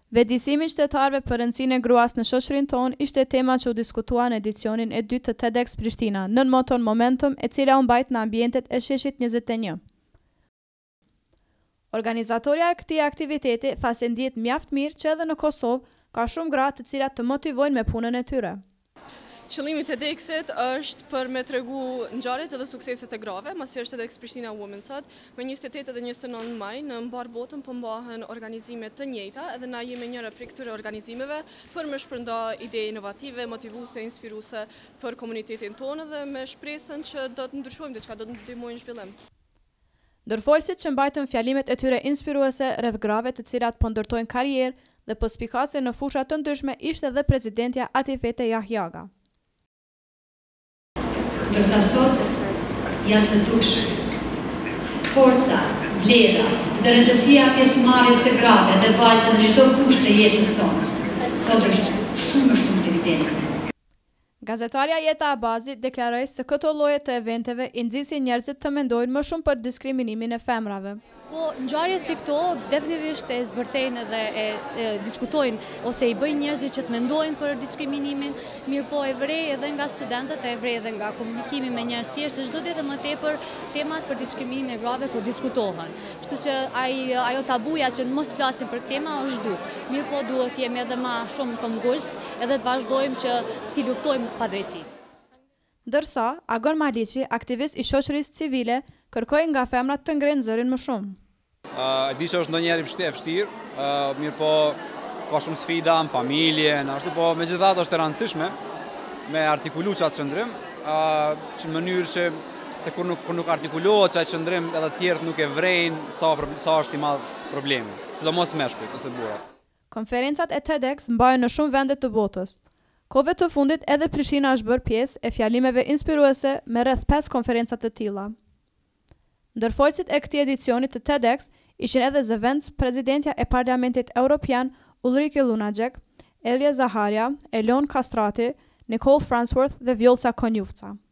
Vetëdijsimi i qytetarëve për rëndësinë e gruas në shoqërinë tonë ishte tema që u diskutua në edicionin e dytë të TEDx Prishtina, nën moton Momentum, e cila u mbajt në ambientet e sheshit 21. Organizatorja e këtij aktiviteti tha se ndihet mjaft mirë që edhe në Kosovë ka shumë gra të cilat të motivojnë me punën e tyre. Qëllimi i TEDxit është për me tregu ngjarjet edhe sukseset e grave, masi është TEDxPRISHTINA WOMEN sot, me 28 dhe 29 maj në mbar botën po mbahen organizime të njëjta, edhe na jemi njëra prej këtyre organizimeve për me shpërnda ide inovative, motivuese, inspiruese për komunitetin tonë dhe me shpresën që do të ndryshojmë diçka, do të ndihmojmë në zhvillim. Ndërfolësit që mbajtën fjalimet e tyre inspiruese rreth grave të cilat po ndërtojnë karrierë dhe përspikase në fusha të ndryshme ishte edhe presidentja Atifete Jahjaga. Ndërsa sot janë të dukshëm. Forca, vlera dhe rëndësia pjesëmarrjes së grave dhe vajzave në çdo fushë të jetës tonë, sot është shumë evidente. Gazetarja Jeta Abazi deklaroi se këto lloje të eventeve i nxisin njerëzit të mendojnë më shumë për diskriminimin e femrave. Po, ngjarje si këto definitivisht e zbërthejnë dhe e diskutojnë ose i bëjnë njerëzit që të mendojnë për diskriminimin, mirë po e vrej edhe nga studentët, e vrej edhe nga komunikimi me njerëz tjerë, se çdo ditë më tepër temat për diskriminimin e grave po diskutohen. Kështu që ajo tabuja që mos flasim për këtë tema është duk. Mirë po duhet jemi edhe më shumë këmbgulës edhe të vazhdojmë që t'i luftojmë padrejtësitë. Ndërsa, Agon Maliqi, aktivist i shoqërisë civile, kërkoi nga femrat të ngrenë zërin më shumë. E di që është ndonjëherë vështirë, mirë po ka shumë sfida në familje, ashtu po megjithatë është e rëndësishme me artikulu çat qëndrim, në mënyrë që se kur nuk artikulohet çat qëndrim edhe të tjerët nuk e vrejnë sa është i madh problemi, sidomos meshkujt ose burrat. Konferencat e TEDx mbahen në shumë vende të botës. Kohëve të fundit edhe Prishtina është bërë pjesë e fjalimeve inspiruese me rreth 5 konferenca të tilla. Ndërfolësit e këtij edicioni të TEDx ishin edhe zëvendës presidentja e Parlamentit Evropian Ulrike Lunacek, Elja Zaharia, Elon Kastrati, Nicole Farnsworth dhe Vjosa Konjufca.